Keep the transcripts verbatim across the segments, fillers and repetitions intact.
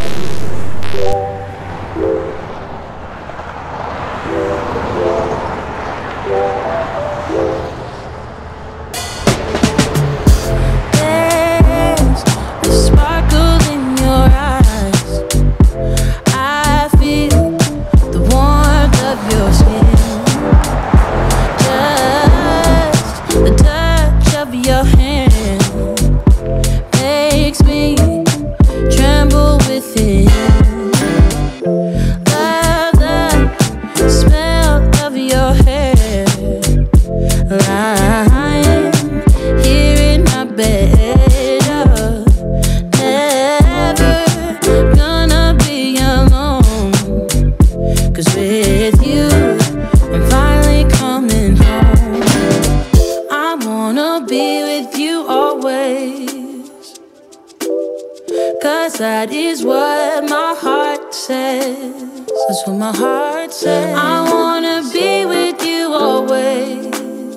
That is what my heart says. That's what my heart says. I wanna be with you always.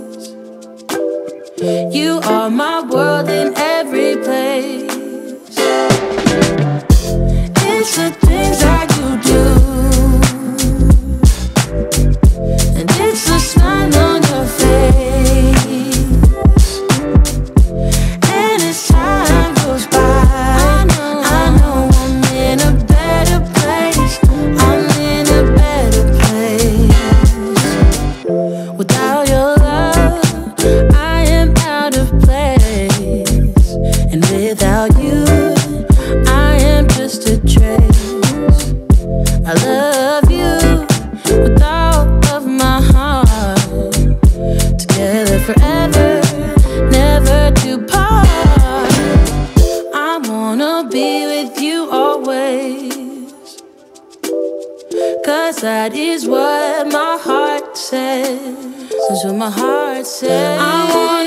You are my world in every place. It's the things that you do, and it's the smile on your face. And as time goes by, that is what my heart says. That's what my heart says. I want